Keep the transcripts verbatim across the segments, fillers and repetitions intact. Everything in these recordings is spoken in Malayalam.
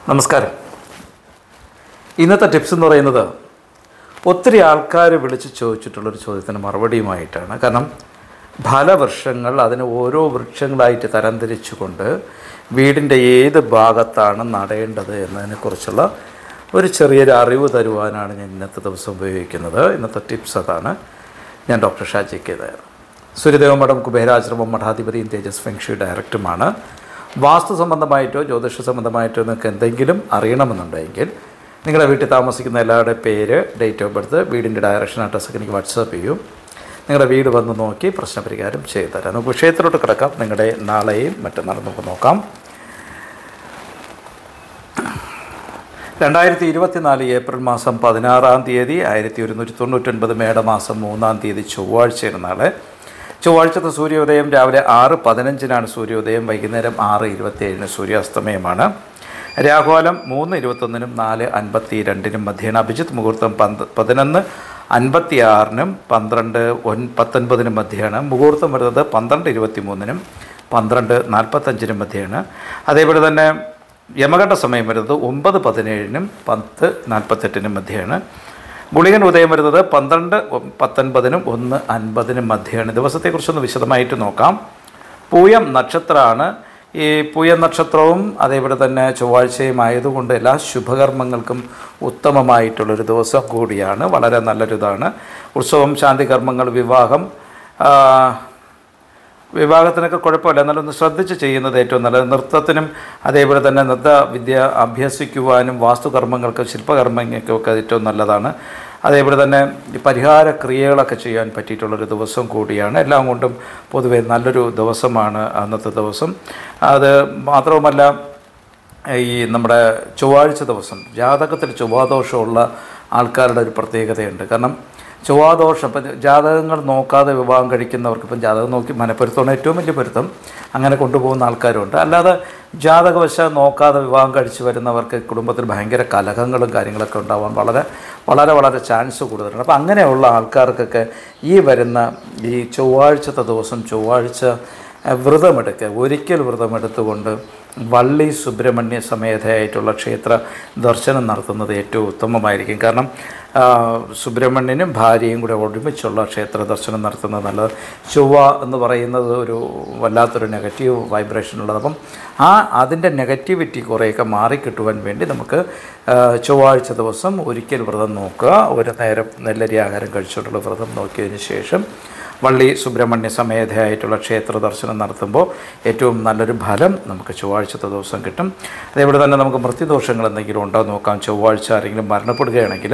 നമസ്കാരം. ഇന്നത്തെ ടിപ്സ് എന്ന് പറയുന്നത് ഒത്തിരി ആൾക്കാർ വിളിച്ച് ചോദിച്ചിട്ടുള്ളൊരു ചോദ്യത്തിന് മറുപടിയുമായിട്ടാണ്. കാരണം ഫലവൃക്ഷങ്ങൾ അതിന് ഓരോ വൃക്ഷങ്ങളായിട്ട് തരംതിരിച്ചുകൊണ്ട് വീടിൻ്റെ ഏത് ഭാഗത്താണ് നടേണ്ടത് എന്നതിനെക്കുറിച്ചുള്ള ഒരു ചെറിയൊരു അറിവ് തരുവാനാണ് ഞാൻ ഇന്നത്തെ ദിവസം ഉപയോഗിക്കുന്നത്. ഇന്നത്തെ ടിപ്സ് അതാണ്. ഞാൻ ഡോക്ടർ ഷാജി കേതാർ, സൂര്യദേവ മഠം കുബേരാശ്രമം മഠാധിപതിയും തേജസ് ഫെങ്ഷി ഡയറക്ടറുമാണ്. വാസ്തു സംബന്ധമായിട്ടോ ജ്യോതിഷ സംബന്ധമായിട്ടോ നിങ്ങൾക്ക് എന്തെങ്കിലും അറിയണമെന്നുണ്ടെങ്കിൽ നിങ്ങളുടെ വീട്ടിൽ താമസിക്കുന്ന എല്ലാവരുടെ പേര്, ഡേറ്റ് ഓഫ് ബർത്ത്, വീടിൻ്റെ ഡയറക്ഷൻ, അഡ്രസ്സൊക്കെ എനിക്ക് വാട്സാപ്പ് ചെയ്യും. നിങ്ങളുടെ വീട് വന്ന് നോക്കി പ്രശ്നപരിഹാരം ചെയ്തു തരാം. നമുക്ക് വിഷയത്തിലോട്ട് കിടക്കാം. നിങ്ങളുടെ നാളെയും മറ്റന്നാളും നമുക്ക് നോക്കാം. രണ്ടായിരത്തി ഇരുപത്തിനാല് ഏപ്രിൽ മാസം പതിനാറാം തീയതി ആയിരത്തി ഒരുന്നൂറ്റി തൊണ്ണൂറ്റൊൻപത് മേടമാസം മൂന്നാം തീയതി ചൊവ്വാഴ്ചയാണ് നാളെ. ചൊവ്വാഴ്ചത്തെ സൂര്യോദയം രാവിലെ ആറ് പതിനഞ്ചിനാണ് സൂര്യോദയം, വൈകുന്നേരം ആറ് ഇരുപത്തിയേഴിന് സൂര്യാസ്തമയമാണ്. രാഹുകാലം മൂന്ന് ഇരുപത്തൊന്നിനും നാല് അൻപത്തി രണ്ടിനും മധ്യേന. അഭിജിത്ത് മുഹൂർത്തം പന്ത് പതിനൊന്ന് അൻപത്തി ആറിനും പന്ത്രണ്ട് ഒൻ പത്തൊൻപതിനും മധ്യയാണ്. മുഹൂർത്തം വരുന്നത് പന്ത്രണ്ട് ഇരുപത്തി മൂന്നിനും പന്ത്രണ്ട് നാൽപ്പത്തഞ്ചിനും മധ്യയാണ്. അതേപോലെ തന്നെ യമകണ്ഠ സമയം വരുന്നത് ഒമ്പത് പതിനേഴിനും പത്ത് നാൽപ്പത്തെട്ടിനും മധ്യയാണ്. ഗുളികൻ ഉദയം വരുന്നത് പന്ത്രണ്ട് പത്തൊൻപതിനും ഒന്ന് അൻപതിനും മധ്യയാണ്. ദിവസത്തെക്കുറിച്ചൊന്ന് വിശദമായിട്ട് നോക്കാം. പൂയം നക്ഷത്രമാണ്. ഈ പൂയം നക്ഷത്രവും അതേപോലെ തന്നെ ചൊവ്വാഴ്ചയും ആയതുകൊണ്ട് എല്ലാ ശുഭകർമ്മങ്ങൾക്കും ഉത്തമമായിട്ടുള്ളൊരു ദിവസം കൂടിയാണ്. വളരെ നല്ലൊരിതാണ്. ഉത്സവം, ശാന്തി കർമ്മങ്ങൾ, വിവാഹം, വിവാഹത്തിനൊക്കെ കുഴപ്പമില്ല, എന്നാലൊന്ന് ശ്രദ്ധിച്ച് ചെയ്യുന്നത് ഏറ്റവും നല്ലത്. നൃത്തത്തിനും അതേപോലെ തന്നെ നൃത്ത വിദ്യ അഭ്യസിക്കുവാനും വാസ്തുകർമ്മങ്ങൾക്കും ശില്പകർമ്മങ്ങൾക്കൊക്കെ ഏറ്റവും നല്ലതാണ്. അതേപോലെ തന്നെ ഈ പരിഹാര ക്രിയകളൊക്കെ ചെയ്യാൻ പറ്റിയിട്ടുള്ളൊരു ദിവസം കൂടിയാണ്. എല്ലാം കൊണ്ടും പൊതുവെ നല്ലൊരു ദിവസമാണ് അന്നത്തെ ദിവസം. അത് മാത്രവുമല്ല, ഈ നമ്മുടെ ചൊവ്വാഴ്ച ദിവസം ജാതകത്തിൽ ചൊവ്വാദോഷമുള്ള ആൾക്കാരുടെ ഒരു പ്രത്യേകതയുണ്ട്. കാരണം ചൊവ്വാദോഷം ഇപ്പം ജാതകങ്ങൾ നോക്കാതെ വിവാഹം കഴിക്കുന്നവർക്ക്, ഇപ്പം ജാതകം നോക്കി മനപ്പൊരുത്തമാണ് ഏറ്റവും വലിയ പൊരുത്തം, അങ്ങനെ കൊണ്ടുപോകുന്ന ആൾക്കാരുണ്ട്. അല്ലാതെ ജാതകവശാൽ നോക്കാതെ വിവാഹം കഴിച്ച് വരുന്നവർക്ക് കുടുംബത്തിൽ ഭയങ്കര കലഹങ്ങളും കാര്യങ്ങളൊക്കെ ഉണ്ടാവാൻ വളരെ വളരെ വളരെ ചാൻസ് കൂടുതലുണ്ട്. അപ്പോൾ അങ്ങനെയുള്ള ആൾക്കാർക്കൊക്കെ ഈ വരുന്ന ഈ ചൊവ്വാഴ്ചത്തെ ദിവസം ചൊവ്വാഴ്ച വ്രതമെടുക്കുക, ഒരിക്കൽ വ്രതമെടുത്തുകൊണ്ട് വള്ളി സുബ്രഹ്മണ്യ സമേതയായിട്ടുള്ള ക്ഷേത്ര ദർശനം നടത്തുന്നത് ഏറ്റവും ഉത്തമമായിരിക്കും. കാരണം സുബ്രഹ്മണ്യനും ഭാര്യയും കൂടെ ഒരുമിച്ചുള്ള ക്ഷേത്ര ദർശനം നടത്തുന്നത് നല്ലത്. ചൊവ്വ എന്ന് പറയുന്നത് ഒരു വല്ലാത്തൊരു നെഗറ്റീവ് വൈബ്രേഷൻ ഉള്ളത്. അപ്പം ആ അതിൻ്റെ നെഗറ്റിവിറ്റി കുറേയൊക്കെ മാറിക്കിട്ടുവാൻ വേണ്ടി നമുക്ക് ചൊവ്വാഴ്ച ദിവസം ഒരിക്കൽ വ്രതം നോക്കുക. ഒരു നേരം നെല്ലരി ആഹാരം കഴിച്ചുകൊണ്ടുള്ള വ്രതം നോക്കിയതിന് ശേഷം വള്ളി സുബ്രഹ്മണ്യ സമേതയായിട്ടുള്ള ക്ഷേത്ര ദർശനം നടത്തുമ്പോൾ ഏറ്റവും നല്ലൊരു ഫലം നമുക്ക് ചൊവ്വാഴ്ചത്തെ ദിവസം കിട്ടും. അതേപോലെ തന്നെ നമുക്ക് മൃത്യുദോഷങ്ങൾ എന്തെങ്കിലും ഉണ്ടോ നോക്കാം. ചൊവ്വാഴ്ച ആരെങ്കിലും മരണപ്പെടുകയാണെങ്കിൽ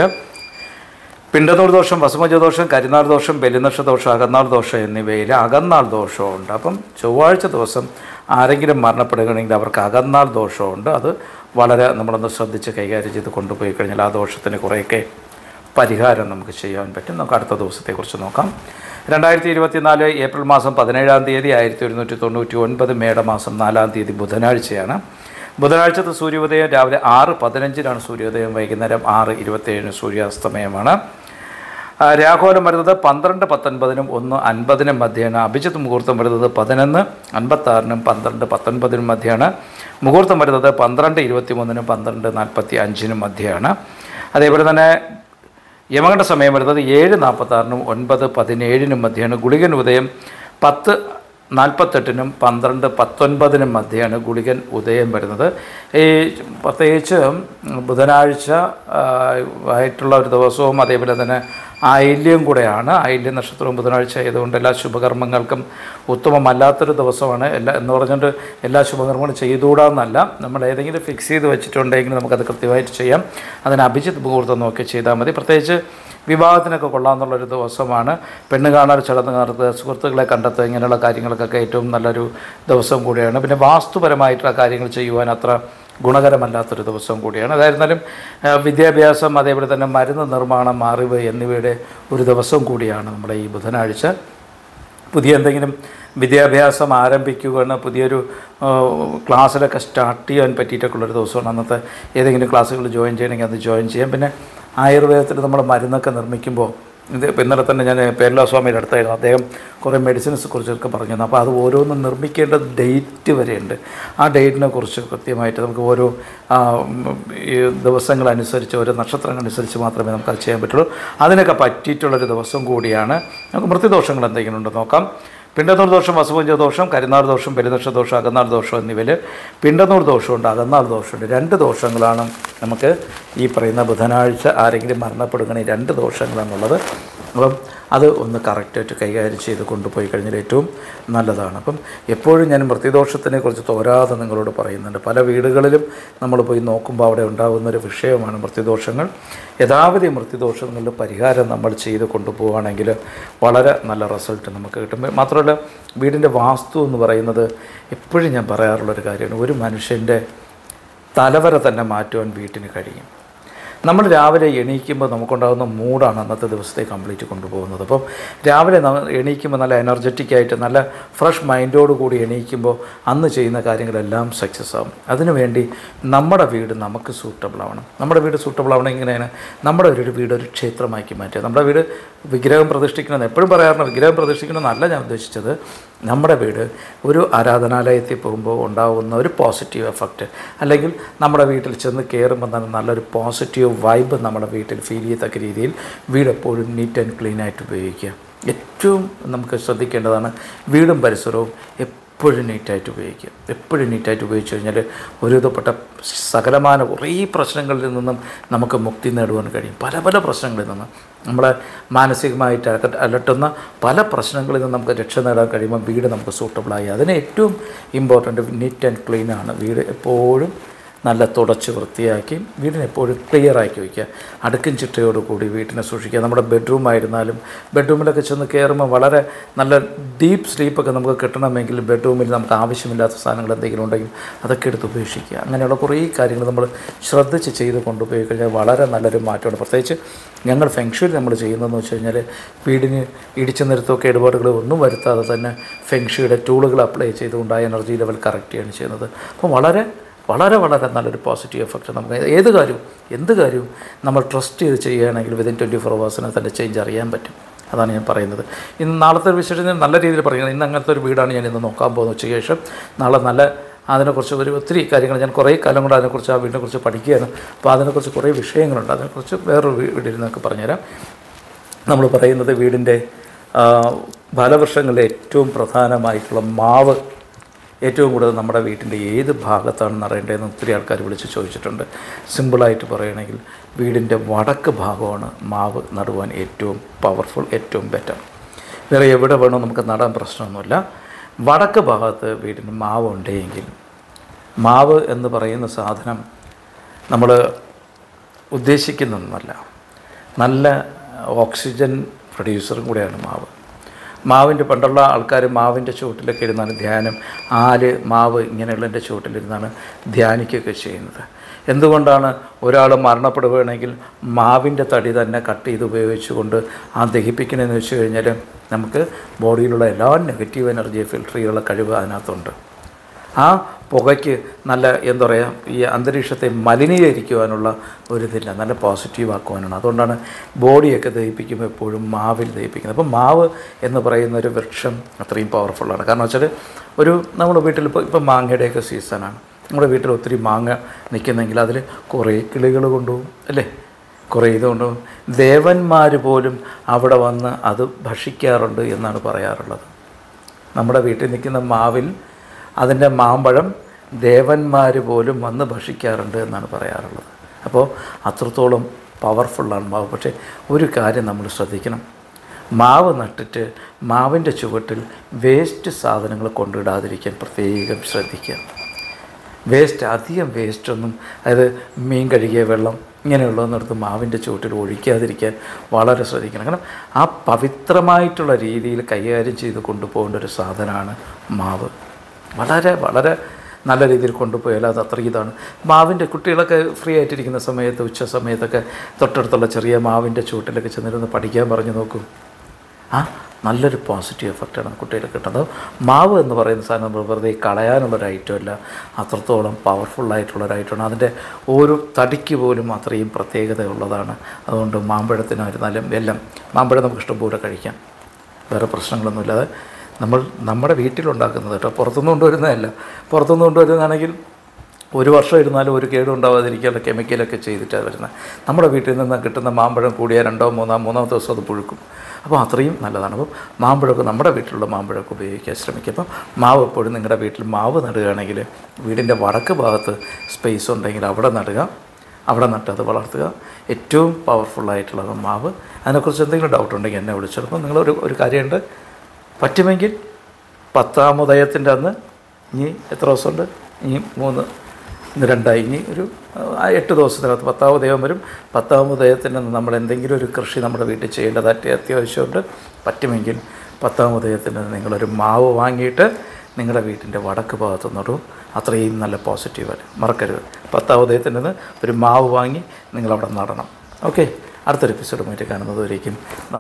പിണ്ടനൂർ ദോഷം, വസുമജ ദോഷം, കരിനാൾ ദോഷം, ബലിനക്ഷ ദോഷം, അകന്നാൾ ദോഷം എന്നിവയിൽ അകന്നാൾ ദോഷമുണ്ട്. അപ്പം ചൊവ്വാഴ്ച ദിവസം ആരെങ്കിലും മരണപ്പെടുകയാണെങ്കിൽ അവർക്ക് അകന്നാൾ ദോഷമുണ്ട്. അത് വളരെ നമ്മളൊന്ന് ശ്രദ്ധിച്ച് കൈകാര്യം ചെയ്ത് കൊണ്ടുപോയി കഴിഞ്ഞാൽ ആ ദോഷത്തിന് കുറേയൊക്കെ പരിഹാരം നമുക്ക് ചെയ്യാൻ പറ്റും. നമുക്ക് അടുത്ത ദിവസത്തെക്കുറിച്ച് നോക്കാം. രണ്ടായിരത്തി ഇരുപത്തിനാല് ഏപ്രിൽ മാസം പതിനേഴാം തീയതി ആയിരത്തി ഒരുന്നൂറ്റി തൊണ്ണൂറ്റി ഒൻപത് മേടമാസം നാലാം തീയതി ബുധനാഴ്ചയാണ്. ബുധനാഴ്ചത്തെ സൂര്യോദയം രാവിലെ ആറ് പതിനഞ്ചിനാണ് സൂര്യോദയം, വൈകുന്നേരം ആറ് ഇരുപത്തേഴിന് സൂര്യാസ്തമയമാണ്. രാഹുകാലം വരുന്നത് പന്ത്രണ്ട് പത്തൊൻപതിനും ഒന്ന് അൻപതിനും മധ്യയാണ്. അഭിജിത്ത് മുഹൂർത്തം വരുന്നത് പതിനൊന്ന് അൻപത്താറിനും പന്ത്രണ്ട് പത്തൊൻപതിനും മധ്യയാണ്. മുഹൂർത്തം വരുന്നത് പന്ത്രണ്ട് ഇരുപത്തി മൂന്നിനും പന്ത്രണ്ട് നാൽപ്പത്തി അഞ്ചിനും മധ്യയാണ്. അതേപോലെ തന്നെ യമകണ്ഠ സമയം വരുന്നത് ഏഴ് നാൽപ്പത്താറിനും ഒൻപത് പതിനേഴിനും മധ്യയാണ്. ഗുളികൻ ഉദയം പത്ത് നാൽപ്പത്തെട്ടിനും പന്ത്രണ്ട് പത്തൊൻപതിനും മധ്യയാണ് ഗുളികൻ ഉദയം വരുന്നത്. ഈ പ്രത്യേകിച്ച് ബുധനാഴ്ച ആയിട്ടുള്ള ഒരു ദിവസവും അതേപോലെ തന്നെ ആയില്യം കൂടെയാണ്. ആയില്യ നക്ഷത്രവും ബുധനാഴ്ച ആയതുകൊണ്ട് എല്ലാ ശുഭകർമ്മങ്ങൾക്കും ഉത്തമമല്ലാത്തൊരു ദിവസമാണ്. എല്ലാ എന്ന് പറഞ്ഞുകൊണ്ട് എല്ലാ ശുഭകർമ്മങ്ങളും ചെയ്തുകൂടാന്നല്ല, നമ്മൾ ഏതെങ്കിലും ഫിക്സ് ചെയ്ത് വെച്ചിട്ടുണ്ടെങ്കിൽ നമുക്കത് കൃത്യമായിട്ട് ചെയ്യാം. അതിന് അഭിജിത്ത് മുഹൂർത്തം നോക്കി ചെയ്താൽ മതി. പ്രത്യേകിച്ച് വിവാഹത്തിനൊക്കെ കൊള്ളാമെന്നുള്ളൊരു ദിവസമാണ്. പെണ്ണ് കാണാൻ ചടങ്ങ് നടത്തുക, സുഹൃത്തുക്കളെ കണ്ടെത്തുക, ഇങ്ങനെയുള്ള കാര്യങ്ങൾക്കൊക്കെ ഏറ്റവും നല്ലൊരു ദിവസം കൂടിയാണ്. പിന്നെ വാസ്തുപരമായിട്ടുള്ള കാര്യങ്ങൾ ചെയ്യുവാൻ അത്ര ഗുണകരമല്ലാത്തൊരു ദിവസം കൂടിയാണ്. അതായിരുന്നാലും വിദ്യാഭ്യാസം, അതേപോലെ തന്നെ മരുന്ന് നിർമ്മാണം, അറിവ് എന്നിവയുടെ ഒരു ദിവസം കൂടിയാണ് നമ്മുടെ ഈ ബുധനാഴ്ച. പുതിയ എന്തെങ്കിലും വിദ്യാഭ്യാസം ആരംഭിക്കുകയാണ്, പുതിയൊരു ക്ലാസ്സിലൊക്കെ സ്റ്റാർട്ട് ചെയ്യാൻ പറ്റിയിട്ടൊക്കെ ഉള്ളൊരു ദിവസമാണ് അന്നത്തെ. ഏതെങ്കിലും ക്ലാസ്സുകൾ ജോയിൻ ചെയ്യണമെങ്കിൽ അത് ജോയിൻ ചെയ്യാം. പിന്നെ ആയുർവേദത്തിൽ നമ്മൾ മരുന്നൊക്കെ നിർമ്മിക്കുമ്പോൾ ഇത് ഇപ്പം ഇന്നലെ തന്നെ ഞാൻ പേരല സ്വാമിയുടെ അടുത്തായിരുന്നു. അദ്ദേഹം കുറേ മെഡിസിൻസ് കുറിച്ചൊക്കെ പറഞ്ഞു തന്നു. അപ്പോൾ അത് ഓരോന്നും നിർമ്മിക്കേണ്ട ഡേറ്റ് വരെയുണ്ട്. ആ ഡേറ്റിനെ കുറിച്ച് കൃത്യമായിട്ട് നമുക്ക് ഓരോ ഈ ദിവസങ്ങളനുസരിച്ച് ഓരോ നക്ഷത്രങ്ങളനുസരിച്ച് മാത്രമേ നമുക്കത് ചെയ്യാൻ പറ്റുള്ളൂ. അതിനൊക്കെ പറ്റിയിട്ടുള്ളൊരു ദിവസം കൂടിയാണ്. നമുക്ക് മൃത്യുദോഷങ്ങൾ എന്തെങ്കിലും ഉണ്ടോ നോക്കാം. പിണ്ടനൂർ ദോഷം, വസുപഞ്ച ദോഷം, കരിനാൾ ദോഷം, പെരുനക്ഷ ദോഷം, അകന്നാൾ ദോഷം എന്നിവയിൽ പിണ്ടനൂർ ദോഷമുണ്ട്, അകന്നാൾ ദോഷമുണ്ട്. രണ്ട് ദോഷങ്ങളാണ് നമുക്ക് ഈ പറയുന്ന ബുധനാഴ്ച ആരെങ്കിലും മരണപ്പെടുകയാണെങ്കിൽ രണ്ട് ദോഷങ്ങളാണുള്ളത്. അപ്പം അത് ഒന്ന് കറക്റ്റായിട്ട് കൈകാര്യം ചെയ്ത് കൊണ്ടുപോയി കഴിഞ്ഞാൽ ഏറ്റവും നല്ലതാണ്. അപ്പം എപ്പോഴും ഞാൻ മൃത്യുദോഷത്തിനെ കുറിച്ച് തോരാതെ നിങ്ങളോട് പറയുന്നുണ്ട്. പല വീടുകളിലും നമ്മൾ പോയി നോക്കുമ്പോൾ അവിടെ ഉണ്ടാകുന്നൊരു വിഷയമാണ് മൃത്യുദോഷങ്ങൾ. യഥാവധി മൃത്യുദോഷങ്ങളുടെ പരിഹാരം നമ്മൾ ചെയ്ത് കൊണ്ടുപോവുകയാണെങ്കിൽ വളരെ നല്ല റിസൾട്ട് നമുക്ക് കിട്ടും. മാത്രമല്ല വീടിൻ്റെ വാസ്തു എന്ന് പറയുന്നത് എപ്പോഴും ഞാൻ പറയാറുള്ളൊരു കാര്യമാണ്. ഒരു മനുഷ്യൻ്റെ തലവര തന്നെ മാറ്റുവാൻ വീട്ടിന് കഴിയും. നമ്മൾ രാവിലെ എണീക്കുമ്പോൾ നമുക്കുണ്ടാകുന്ന മൂഡാണ് അന്നത്തെ ദിവസത്തെ കംപ്ലീറ്റ് കൊണ്ടുപോകുന്നത്. അപ്പം രാവിലെ എണീക്കുമ്പോൾ നല്ല എനർജറ്റിക്കായിട്ട് നല്ല ഫ്രഷ് മൈൻഡോട് കൂടി എണീക്കുമ്പോൾ അന്ന് ചെയ്യുന്ന കാര്യങ്ങളെല്ലാം സക്സസ് ആകും. അതിനുവേണ്ടി നമ്മുടെ വീട് നമുക്ക് സൂട്ടബിൾ ആവണം. നമ്മുടെ വീട് സൂട്ടബിൾ ആവണം എങ്ങനെയാണ്? നമ്മുടെ ഒരു വീട് ഒരു ക്ഷേത്രമാക്കി മാറ്റുക. നമ്മുടെ വീട് വിഗ്രഹം പ്രതിഷ്ഠിക്കണമെന്ന് എപ്പോഴും പറയാറുണ്ട്. വിഗ്രഹം പ്രതിഷ്ഠിക്കണമെന്നല്ല ഞാൻ ഉദ്ദേശിച്ചത്. നമ്മുടെ വീട് ഒരു ആരാധനാലയത്തിൽ പോകുമ്പോൾ ഉണ്ടാകുന്ന ഒരു പോസിറ്റീവ് എഫക്റ്റ്, അല്ലെങ്കിൽ നമ്മുടെ വീട്ടിൽ ചെന്ന് കയറുമ്പോൾ തന്നെ നല്ലൊരു പോസിറ്റീവ് വൈബ് നമ്മുടെ വീട്ടിൽ ഫീൽ ചെയ്യത്തക്ക രീതിയിൽ വീട് എപ്പോഴും നീറ്റ് ആൻഡ് ക്ലീൻ ആയിട്ട് ഉപയോഗിക്കുക. ഏറ്റവും നമുക്ക് ശ്രദ്ധിക്കേണ്ടതാണ് വീടും പരിസരവും എപ്പോഴും നീറ്റായിട്ട് ഉപയോഗിക്കുക. എപ്പോഴും നീറ്റായിട്ട് ഉപയോഗിച്ച് കഴിഞ്ഞാൽ ഒരുവിധപ്പെട്ട സകലമാന കുറേ പ്രശ്നങ്ങളിൽ നിന്നും നമുക്ക് മുക്തി നേടുവാൻ കഴിയും. പല പല പ്രശ്നങ്ങളിൽ നിന്നും നമ്മളെ മാനസികമായിട്ട് അലട്ടുന്ന പല പ്രശ്നങ്ങളിൽ നിന്ന് നമുക്ക് രക്ഷ നേടാൻ കഴിയുമ്പോൾ വീട് നമുക്ക് സൂട്ടബിളായി. അതിന് ഏറ്റവും ഇമ്പോർട്ടൻറ്റ് നീറ്റ് ആൻഡ് ക്ലീനാണ്. വീട് എപ്പോഴും നല്ല തുടച്ച് വൃത്തിയാക്കി വീടിനെ എപ്പോഴും ക്ലിയറാക്കി വയ്ക്കുക. അടുക്കും ചിട്ടയോടുകൂടി വീട്ടിനെ സൂക്ഷിക്കുക. നമ്മുടെ ബെഡ്റൂം ആയിരുന്നാലും ബെഡ്റൂമിലൊക്കെ ചെന്ന് കയറുമ്പോൾ വളരെ നല്ല ഡീപ്പ് സ്ലീപ്പൊക്കെ നമുക്ക് കിട്ടണമെങ്കിൽ ബെഡ്റൂമിൽ നമുക്ക് ആവശ്യമില്ലാത്ത സാധനങ്ങൾ എന്തെങ്കിലും ഉണ്ടെങ്കിൽ അതൊക്കെ എടുത്ത് ഉപേക്ഷിക്കുക. അങ്ങനെയുള്ള കുറേ കാര്യങ്ങൾ നമ്മൾ ശ്രദ്ധിച്ച് ചെയ്ത് കൊണ്ടുപോയി കഴിഞ്ഞാൽ വളരെ നല്ലൊരു മാറ്റമാണ്. പ്രത്യേകിച്ച് ഞങ്ങൾ ഫെങ്ഷുയിൽ നമ്മൾ ചെയ്യുന്നതെന്ന് വെച്ച് കഴിഞ്ഞാൽ വീടിന് ഇടിച്ചു നിരത്തൊക്കെ ഇടപാടുകൾ ഒന്നും വരുത്താതെ തന്നെ ഫെങ്ഷുയുടെ ടൂളുകൾ അപ്ലൈ ചെയ്തുകൊണ്ടായ എനർജി ലെവൽ കറക്റ്റ് ചെയ്യാണ് ചെയ്യുന്നത്. അപ്പോൾ വളരെ വളരെ വളരെ നല്ലൊരു പോസിറ്റീവ് എഫക്റ്റ് നമുക്ക് ഏത് കാര്യവും എന്ത് കാര്യവും നമ്മൾ ട്രസ്റ്റ് ചെയ്ത് ചെയ്യുകയാണെങ്കിൽ വിതിൻ ട്വൻറ്റി ഫോർ അവേഴ്സിന് തന്നെ ചേഞ്ച് അറിയാൻ പറ്റും. അതാണ് ഞാൻ പറയുന്നത്. ഇന്ന് നാളത്തെ വിശേഷം ഞാൻ നല്ല രീതിയിൽ പറയുന്നത്. ഇന്ന് അങ്ങനത്തെ ഒരു വീടാണ് ഞാൻ ഇന്ന് നോക്കാൻ പോകുന്നത്. ഉച്ചയ്ക്ക് ശേഷം നാളെ നല്ല അതിനെക്കുറിച്ച് ഒരു ഒത്തിരി കാര്യങ്ങൾ ഞാൻ കുറേ കാലം കൊണ്ട് അതിനെക്കുറിച്ച് ആ വീടിനെക്കുറിച്ച് പഠിക്കുകയാണ്. അപ്പോൾ അതിനെക്കുറിച്ച് കുറേ വിഷയങ്ങളുണ്ട്. അതിനെക്കുറിച്ച് വേറൊരു വീടിൽ നിന്നൊക്കെ പറഞ്ഞുതരാം. നമ്മൾ പറയുന്നത് വീടിൻ്റെ ഫലവൃക്ഷങ്ങളിലെ ഏറ്റവും പ്രധാനമായിട്ടുള്ള മാവ് ഏറ്റവും കൂടുതൽ നമ്മുടെ വീട്ടിൻ്റെ ഏത് ഭാഗത്താണ് അറിയേണ്ടതെന്ന് ഒത്തിരി ആൾക്കാർ വിളിച്ച് ചോദിച്ചിട്ടുണ്ട്. സിമ്പിളായിട്ട് പറയുകയാണെങ്കിൽ വീടിൻ്റെ വടക്ക് ഭാഗമാണ് മാവ് നടുവാൻ ഏറ്റവും പവർഫുൾ, ഏറ്റവും ബെറ്റർ. വേറെ എവിടെ വേണോ നമുക്ക് നടാൻ പ്രശ്നമൊന്നുമില്ല. വടക്ക് ഭാഗത്ത് വീടിന് മാവ് ഉണ്ടെങ്കിൽ, മാവ് എന്ന് പറയുന്ന സാധനം നമ്മൾ ഉദ്ദേശിക്കുന്നൊന്നുമല്ല, നല്ല ഓക്സിജൻ പ്രൊഡ്യൂസറും കൂടെയാണ് മാവ്. മാവിൻ്റെ പണ്ടുള്ള ആൾക്കാർ മാവിൻ്റെ ചുവട്ടിലൊക്കെ ഇരുന്നാണ് ധ്യാനം, ആല് മാവ് ഇങ്ങനെയുള്ളതിൻ്റെ ചുവട്ടിലിരുന്നാണ് ധ്യാനിക്കുകയൊക്കെ ചെയ്യുന്നത്. എന്തുകൊണ്ടാണ് ഒരാൾ മരണപ്പെടുകയാണെങ്കിൽ മാവിൻ്റെ തടി തന്നെ കട്ട് ചെയ്ത് ഉപയോഗിച്ചുകൊണ്ട് ആ ദഹിപ്പിക്കണമെന്ന് വെച്ച് കഴിഞ്ഞാൽ നമുക്ക് ബോഡിയിലുള്ള എല്ലാ നെഗറ്റീവ് എനർജി ഫിൽട്ടർ ചെയ്യാനുള്ള കഴിവ് അതിനകത്തുണ്ട്. ആ പുകയ്ക്ക് നല്ല എന്താ പറയുക, ഈ അന്തരീക്ഷത്തെ മലിനീകരിക്കുവാനുള്ള ഒരിതില്ല, നല്ല പോസിറ്റീവ് ആക്കുവാനാണ്. അതുകൊണ്ടാണ് ബോഡിയൊക്കെ ദഹിപ്പിക്കുമ്പോൾ എപ്പോഴും മാവിൽ ദഹിപ്പിക്കുന്നത്. അപ്പം മാവ് എന്ന് പറയുന്ന ഒരു വൃക്ഷം അത്രയും പവർഫുള്ളാണ്. കാരണം വെച്ചാൽ ഒരു നമ്മുടെ വീട്ടിൽ ഇപ്പോൾ ഇപ്പം മാങ്ങയുടെയൊക്കെ സീസണാണ്. നമ്മുടെ വീട്ടിൽ ഒത്തിരി മാങ്ങ നിൽക്കുന്നെങ്കിൽ അതിൽ കുറേ കിളികൾ കൊണ്ടുപോകും അല്ലേ, കുറേ ഇത് കൊണ്ടുപോകും. ദേവന്മാർ പോലും അവിടെ വന്ന് അത് ഭക്ഷിക്കാറുണ്ട് എന്നാണ് പറയാറുള്ളത്. നമ്മുടെ വീട്ടിൽ നിൽക്കുന്ന മാവിൽ അതിൻ്റെ മാമ്പഴം ദേവന്മാർ പോലും വന്ന് ഭക്ഷിക്കാറുണ്ട് എന്നാണ് പറയാറുള്ളത്. അപ്പോൾ അത്രത്തോളം പവർഫുള്ളാണ് മാവ്. പക്ഷേ ഒരു കാര്യം നമ്മൾ ശ്രദ്ധിക്കണം, മാവ് നട്ടിട്ട് മാവിൻ്റെ ചുവട്ടിൽ വേസ്റ്റ് സാധനങ്ങൾ കൊണ്ടിടാതിരിക്കാൻ പ്രത്യേകം ശ്രദ്ധിക്കുക. വേസ്റ്റ് അധികം വേസ്റ്റൊന്നും, അതായത് മീൻ കഴുകിയ വെള്ളം ഇങ്ങനെയുള്ളതെന്നെടുത്ത് മാവിൻ്റെ ചുവട്ടിൽ ഒഴിക്കാതിരിക്കാൻ വളരെ ശ്രദ്ധിക്കണം. കാരണം ആ പവിത്രമായിട്ടുള്ള രീതിയിൽ കൈകാര്യം ചെയ്ത് കൊണ്ടുപോകേണ്ട ഒരു സാധനമാണ് മാവ്. വളരെ വളരെ നല്ല രീതിയിൽ കൊണ്ടുപോയാൽ അത് അത്ര ഇതാണ്. മാവിൻ്റെ കുട്ടികളൊക്കെ ഫ്രീ ആയിട്ടിരിക്കുന്ന സമയത്ത് ഉച്ച സമയത്തൊക്കെ തൊട്ടടുത്തുള്ള ചെറിയ മാവിൻ്റെ ചുവട്ടിലൊക്കെ ചെന്നിരുന്ന് പഠിക്കാൻ പറഞ്ഞു നോക്കും. ആ നല്ലൊരു പോസിറ്റീവ് എഫക്റ്റാണ് കുട്ടികൾ കിട്ടുന്നത്. മാവ് എന്ന് പറയുന്ന സാധനം നമ്മൾ വെറുതെ കളയാനുള്ളൊരു ഐറ്റമല്ല, അത്രത്തോളം പവർഫുള്ളായിട്ടുള്ളൊരു ഐറ്റമാണ്. അതിൻ്റെ ഓരോ തടിക്ക് പോലും അത്രയും പ്രത്യേകതയുള്ളതാണ്. അതുകൊണ്ട് മാമ്പഴത്തിനായിരുന്നാലും എല്ലാം മാമ്പഴം നമുക്ക് ഇഷ്ടംപോലെ കഴിക്കാം, വേറെ പ്രശ്നങ്ങളൊന്നുമില്ലാതെ. നമ്മൾ നമ്മുടെ വീട്ടിലുണ്ടാക്കുന്നത് കേട്ടോ, പുറത്തുനിന്ന് കൊണ്ടുവരുന്നതല്ല. പുറത്തുനിന്ന് കൊണ്ടുവരുന്നതാണെങ്കിൽ ഒരു വർഷം ഇരുന്നാലും ഒരു കേടും ഉണ്ടാവാതിരിക്കാനുള്ള കെമിക്കലൊക്കെ ചെയ്തിട്ടാണ് വരുന്നത്. നമ്മുടെ വീട്ടിൽ നിന്ന് കിട്ടുന്ന മാമ്പഴം കൂടിയാൽ രണ്ടോ മൂന്നോ മൂന്നാമത്തെ ദിവസം അത് പുഴുക്കും. അപ്പോൾ അത്രയും നല്ലതാണ്. അപ്പം മാമ്പഴമൊക്കെ നമ്മുടെ വീട്ടിലുള്ള മാമ്പഴമൊക്കെ ഉപയോഗിക്കാൻ ശ്രമിക്കുക. അപ്പം മാവ് എപ്പോഴും നിങ്ങളുടെ വീട്ടിൽ മാവ് നടുകയാണെങ്കിൽ വീടിൻ്റെ വടക്ക് ഭാഗത്ത് സ്പേസ് ഉണ്ടെങ്കിൽ അവിടെ നടുക, അവിടെ നട്ട് അത് വളർത്തുക. ഏറ്റവും പവർഫുള്ളായിട്ടുള്ളത് മാവ്. അതിനെക്കുറിച്ച് എന്തെങ്കിലും ഡൗട്ട് ഉണ്ടെങ്കിൽ എന്നെ വിളിച്ചു. അപ്പം നിങ്ങളൊരു ഒരു കാര്യമുണ്ട്, പറ്റുമെങ്കിൽ പത്താമുദയത്തിൻ്റെ അന്ന് ഇനി എത്ര ദിവസമുണ്ട്, ഇനി മൂന്ന് ഇന്ന് രണ്ടായി, ഇനി ഒരു എട്ട് ദിവസത്തിനകത്ത് പത്താം ഉദയം വരും. പത്താം ഉദയത്തിന് നമ്മൾ എന്തെങ്കിലും ഒരു കൃഷി നമ്മുടെ വീട്ടിൽ ചെയ്യേണ്ടതായിട്ട് അത്യാവശ്യമുണ്ട്. പറ്റുമെങ്കിൽ പത്താം ഉദയത്തിന് നിങ്ങളൊരു മാവ് വാങ്ങിയിട്ട് നിങ്ങളുടെ വീട്ടിൻ്റെ വടക്ക് ഭാഗത്ത് നടും. അത്രയും നല്ല പോസിറ്റീവാണ്, മറക്കരുത്. പത്താം ഉദയത്തിന് ഒരു മാവ് വാങ്ങി നിങ്ങളവിടെ നടണം. ഓക്കെ, അടുത്തൊരു എപ്പിസോഡുമായിട്ട് കാണുന്നത് വരേക്കും.